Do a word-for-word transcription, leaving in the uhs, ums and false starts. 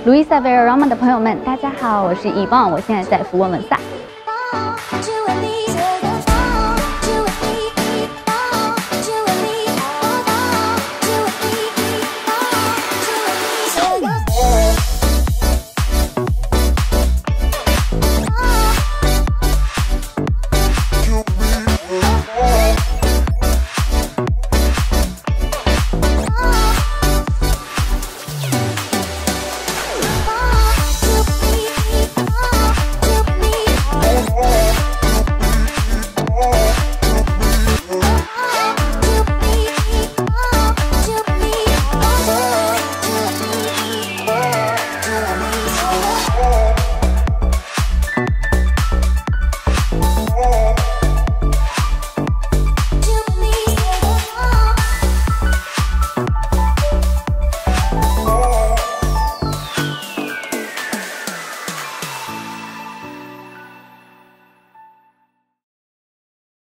路易萨维尔拉曼的朋友们，大家好，我是伊旺，我现在在佛罗伦萨。